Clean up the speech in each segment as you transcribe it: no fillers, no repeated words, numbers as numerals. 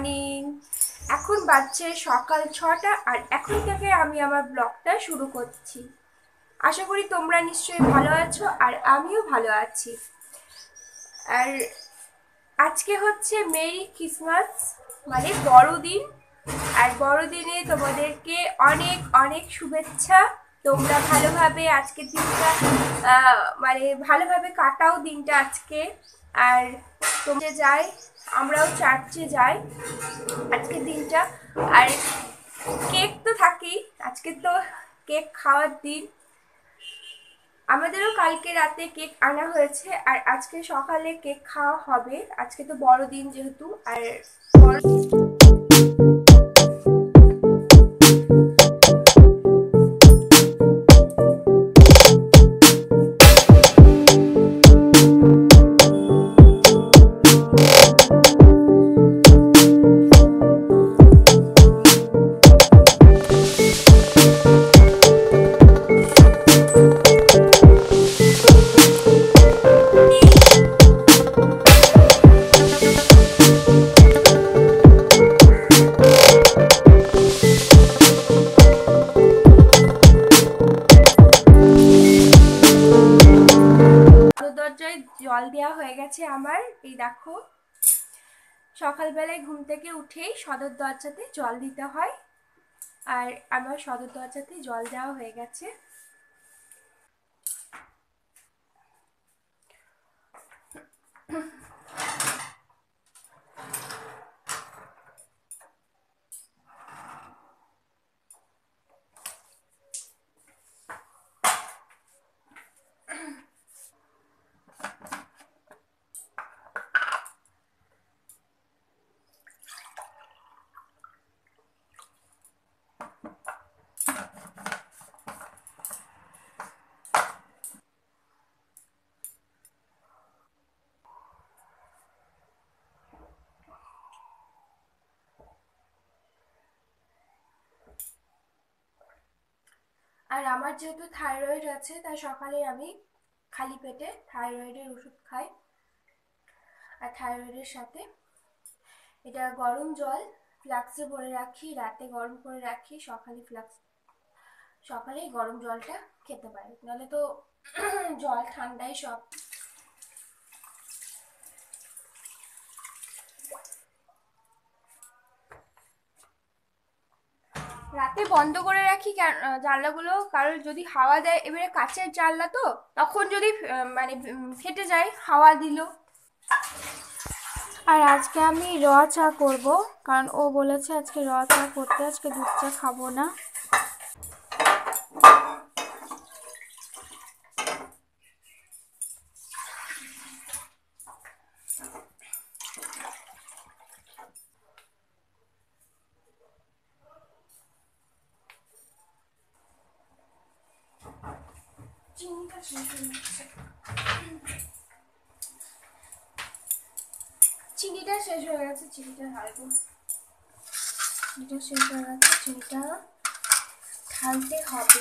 Morning. এখন বাজছে সকাল 6টা আর এখন থেকে আমি আমার ব্লগটা শুরু করছি। আশা করি তোমরা নিশ্চয়ই ভালো আছো আর আমিও ভালো আছি। আর আজকে হচ্ছে মেরি ক্রিসমাস, মানে বড়দিন। আর বড়দিনে তোমাদেরকে অনেক অনেক শুভেচ্ছা। তোমরা ভালোভাবে আজকের দিনটা মানে ভালোভাবে কাটাও দিনটা আজকে। আর তোমরা যাই, আমরাও চার্চে যাই আজকের দিনটা। আর কেক তো থাকেই, আজকে তো কেক খাওয়ার দিন। আমাদেরও কালকে রাতে কেক আনা হয়েছে আর আজকে সকালে কেক খাওয়া হবে। আজকে তো বড়দিন যেহেতু। আর দরজায় জল দেওয়া হয়ে গেছে আমার। এই দেখো, সকালবেলায় ঘুম থেকে উঠেই সদর দরজাতে জল দিতে হয়। আর আমার সদর দরজাতে জল দেওয়া হয়ে গেছে। আর আমার যেহেতু থাইরয়েড আছে তাই সকালে আমি খালি পেটে থাইরয়েডের ওষুধ খাই। আর থাইরয়েডের সাথে এটা গরম জল ফ্লাক্সে ভরে রাখি, রাতে গরম করে রাখি, সকালেই গরম জলটা খেতে পারি, নাহলে তো জল ঠান্ডাই সব। রাতে বন্ধ করে রাখি জানলাগুলো, কারণ যদি হাওয়া দেয়, এবারে কাচের জানলা তো, তখন যদি মানে ফেটে যায় হাওয়া দিল। আর আজকে আমি র চা করব, কারণ ও বলেছে আজকে র চা করতে, আজকে দুধ চা খাবো না। চিনিটা শেষ হয়ে যাচ্ছে, চিনিটা শেষ হয়ে গেছে, চিনিটা ঢালবো। চিনিটা শেষ হয়ে গেছে, চিনিটা ঢালতে হবে।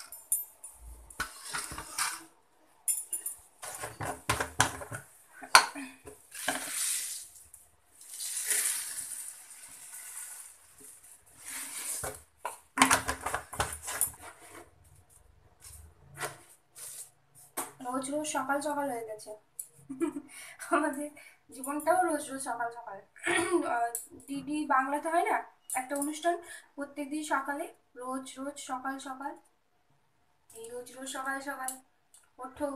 রোজ রোজ সকাল সকাল হয়ে গেছে আমাদের জীবনটাও রোজ রোজ সকাল সকাল। ডিডি বাংলাতে হয় না একটা অনুষ্ঠান, প্রত্যেকদিন সকালে, রোজ রোজ সকাল সকাল। এই রোজ রোজ সকাল সকাল ওঠো,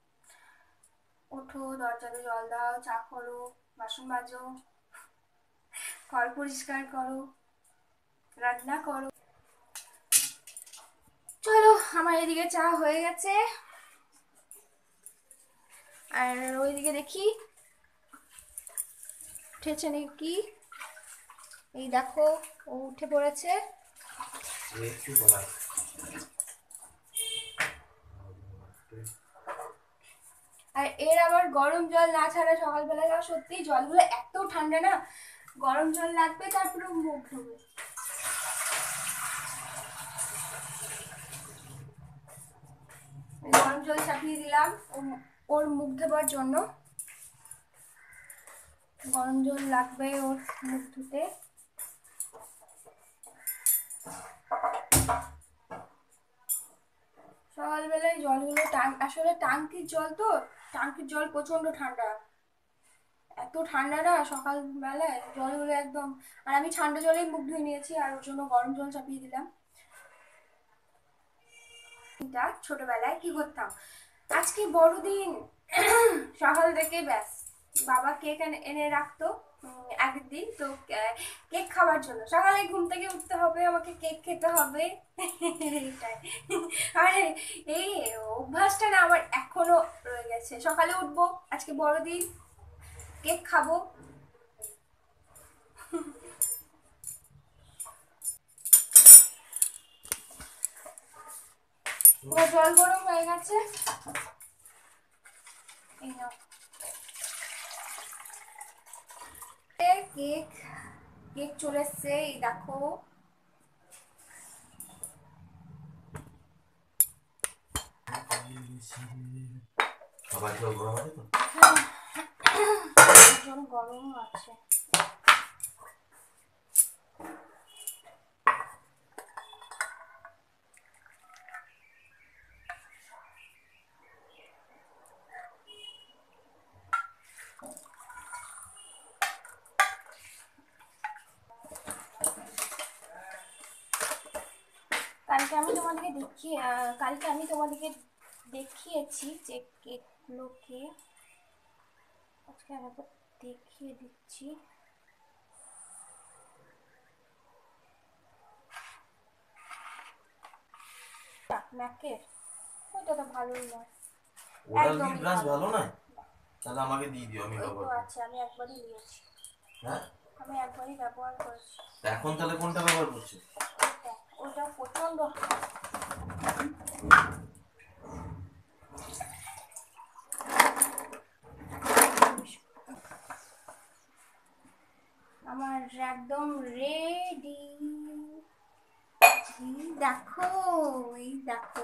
ওঠো, দরজাতে জল দাও, চা করো, বাসন মাজো, ঘর পরিষ্কার করো, রান্না করো। চলো, আমার এদিকে চা হয়ে গেছে। আর ওইদিকে দেখি উঠেছে নাকি। এই দেখো, ও উঠে পড়েছে। আর এর আবার গরম জল না ছাড়া সকালবেলা, সত্যি জলগুলো এত ঠান্ডা না, গরম জল লাগবে, তারপরে মুখ ধোবে। গরম জল চাপিয়ে দিলাম ওর মুখ ধোবার জন্য। গরম জল লাগবে ওর মুখ ধুতে। সকালবেলায় জলগুলো আসলে টাঙ্কির জল তো, টাঙ্কির জল প্রচন্ড ঠান্ডা, এত ঠান্ডা না সকালবেলায় জলগুলো একদম। আর আমি ঠান্ডা জলেই মুখ ধুয়ে নিয়েছি, আর ওর জন্য গরম জল চাপিয়ে দিলাম। ছোটবেলায় কি করতাম, আজকে বড়দিন, সকাল থেকে ব্যাস বাবা কেক এনে রাখতো একদিন তো, কেক খাওয়ার জন্য সকালে ঘুম থেকে উঠতে হবে, আমাকে কেক খেতে হবে। এইটাই। আর এই অভ্যাসটা না আমার এখনো রয়ে গেছে, সকালে উঠবো আজকে বড়দিন, কেক খাবো। জল গরম হয়ে গেছে, এই নাও কেক। কেক চলে এসছে, এই দেখো। জল গরম আছে। কালকে আমি তোমাদেরকে দেখিয়েছি যে কেকগুলোকে, আজকে আমি দেখিয়ে দিচ্ছি। ম্যাকের ওইটা তো ভালোই নয়, একদমই ভালো নয়। তাহলে আমাকে দিয়ে দিও, আমি ব্যবহার করব। আচ্ছা, আমি একবারই নিয়েছি। হ্যাঁ, আমি একবারই ব্যবহার করেছি। এখন তাহলে কোনটা ব্যবহার করছো? ওটা প্রচন্ড। আমার একদম রেডি, দেখো, এই দেখো।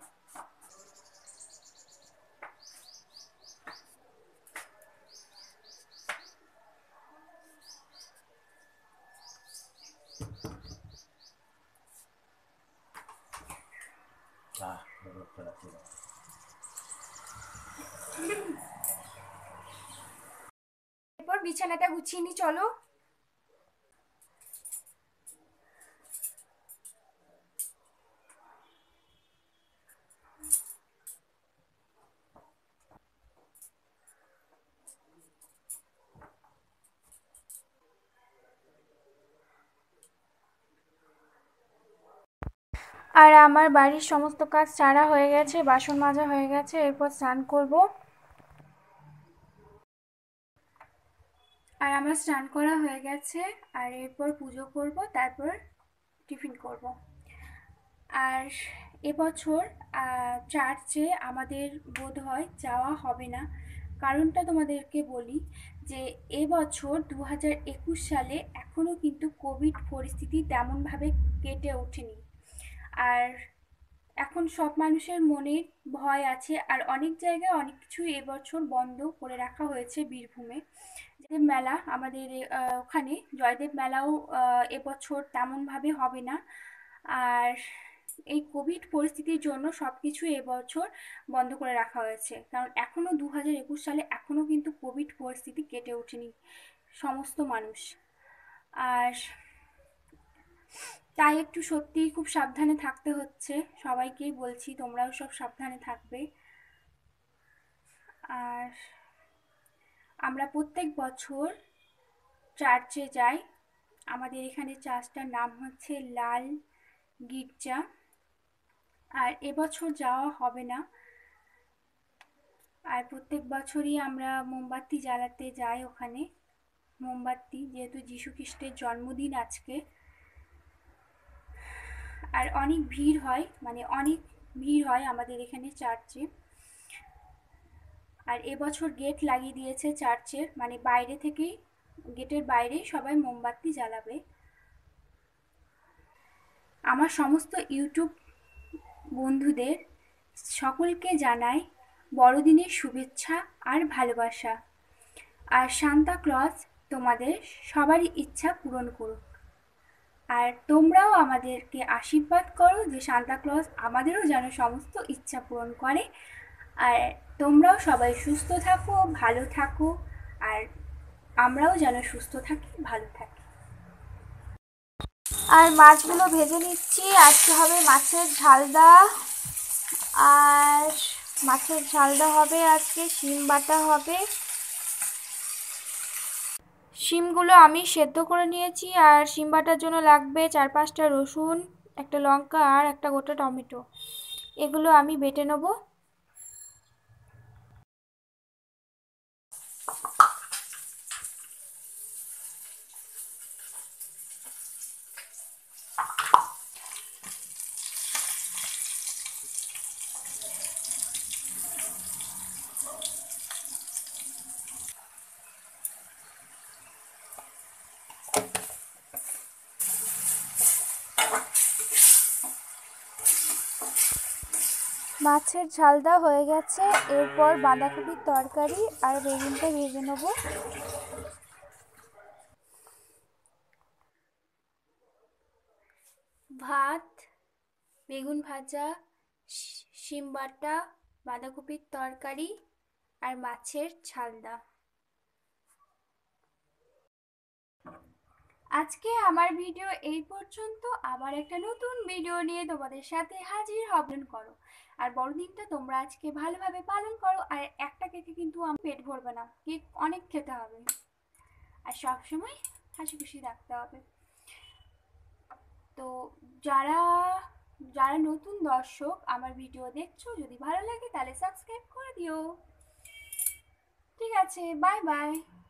এরপর বিছানাটা গুছিয়ে নি, চলো। আর আমার বাড়ির সমস্ত কাজ সারা হয়ে গেছে, বাসন মাজা হয়ে গেছে, এরপর স্নান করব। আর আমার স্নান করা হয়ে গেছে, আর এরপর পুজো করব, তারপর টিফিন করব। আর এবছর চার্চে আমাদের বোধহয় যাওয়া হবে না। কারণটা তোমাদেরকে বলি, যে এবছর 2021 সালে এখনও কিন্তু কোভিড পরিস্থিতি তেমনভাবে কেটে ওঠেনি। আর এখন সব মানুষের মনে ভয় আছে, আর অনেক জায়গায় অনেক কিছু এবছর বন্ধ করে রাখা হয়েছে। বীরভূমে জয়দেব মেলা, আমাদের ওখানে জয়দেব মেলাও এবছর তেমনভাবে হবে না। আর এই কোভিড পরিস্থিতির জন্য সব কিছু এবছর বন্ধ করে রাখা হয়েছে, কারণ এখনও 2021 সালে এখনও কিন্তু কোভিড পরিস্থিতি কেটে ওঠেনি সমস্ত মানুষ। আর তাই একটু সত্যিই খুব সাবধানে থাকতে হচ্ছে, সবাইকেই বলছি তোমরাও সব সাবধানে থাকবে। আর আমরা প্রত্যেক বছর চার্চে যাই, আমাদের এখানে চার্চটার নাম হচ্ছে লাল গির্জা। আর এবছর যাওয়া হবে না। আর প্রত্যেক বছরই আমরা মোমবাতি জ্বালাতে যাই ওখানে, মোমবাতি, যেহেতু যীশু খ্রিস্টের জন্মদিন আজকে। আর অনেক ভিড় হয়, মানে অনেক ভিড় হয় আমাদের এখানে চার্চে। আর এবছর গেট লাগিয়ে দিয়েছে চার্চের, মানে বাইরে থেকেই, গেটের বাইরেই সবাই মোমবাতি জ্বালাবে। আমার সমস্ত ইউটিউব বন্ধুদের সকলকে জানাই বড়দিনের শুভেচ্ছা আর ভালোবাসা। আর সান্তা ক্লজ তোমাদের সবারই ইচ্ছা পূরণ করুক। আর তোমরাও আমাদেরকে আশীর্বাদ করো যে সান্তা ক্লজ আমাদেরও যেন সমস্ত ইচ্ছা পূরণ করে। আর তোমরাও সবাই সুস্থ থাকো, ভালো থাকো, আর আমরাও যেন সুস্থ থাকি, ভালো থাকি। আর মাছগুলো ভেজে নিচ্ছি। আজকে হবে মাছের ঝালদা, আর মাছের ঝালদা হবে আজকে, শিম বাটা হবে। শিমগুলো আমি সেদ্ধ করে নিয়েছি, আর শিম বাটার জন্য লাগবে 4-5টা রসুন, একটা লঙ্কা আর একটা গোটা টমেটো। এগুলো আমি বেটে নেব। মাছের ঝালদা হয়ে গেছে। এরপর বাঁধাকপির তরকারি আর বেগুনটা ভেজে নেব। ভাত, বেগুন ভাজা, শিম বাটা, বাঁধাকপির তরকারি আর মাছের ঝালদা। আজকে আমার ভিডিও এই পর্যন্ত। আবার একটা নতুন ভিডিও নিয়ে তোমাদের সাথে হাজির হবেন করো। আর বড়দিনটা তোমরা আজকে ভালোভাবে পালন করো। আর একটা কেকে কিন্তু আমার পেট ভরবে না, কেক অনেক খেতে হবে। আর সবসময় হাসি খুশি রাখতে হবে। তো যারা যারা নতুন দর্শক আমার ভিডিও দেখছো, যদি ভালো লাগে তাহলে সাবস্ক্রাইব করে দিও। ঠিক আছে, বাই বাই।